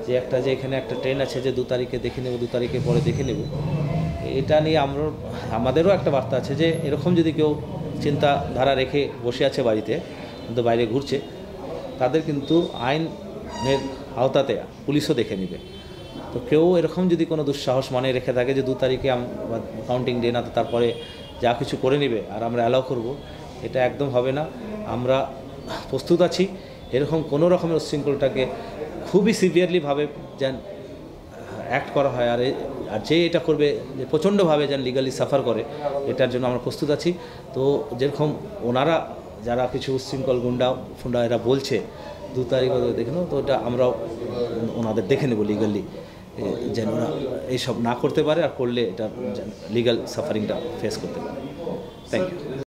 যে এখানে একটা ট্রেন আছে যে 2 তারিখে দেখে নেব, 2 তারিখের পরে দেখে নেব, এটা নিয়ে আমাদেরও একটা বার্তা আছে যে এরকম যদি কেউ চিন্তাধারা রেখে বসে আছে বাড়িতে, কিন্তু বাইরে ঘুরছে, তাদের কিন্তু আইনের আওতাতে পুলিশও দেখে নেবে। তো কেউ এরকম যদি কোনো দুঃসাহস মনে রেখে থাকে যে 2 তারিখে কাউন্টিং ডে না, তো তারপরে যা কিছু করে নেবে আর আমরা অ্যালাউ করব, এটা একদম হবে না। আমরা প্রস্তুত আছি এরকম কোনো রকমের উচ্ছৃঙ্খলতাকে খুবই সিভিয়ারলিভাবে যেন অ্যাক্ট করা হয়, আর যে এটা করবে যে প্রচণ্ডভাবে যেন লিগালি সাফার করে, এটার জন্য আমরা প্রস্তুত আছি। তো যেরকম ওনারা যারা কিছু উচ্ছৃঙ্খল গুন্ডা ফুন্ডা এরা বলছে 2 তারিখ দেখে নেব, তো এটা আমরাও ওনাদের দেখে নেব লিগালি, যেন ওরা এইসব না করতে পারে, আর করলে এটা লিগাল সাফারিংটা ফেস করতে পারে। Thank you.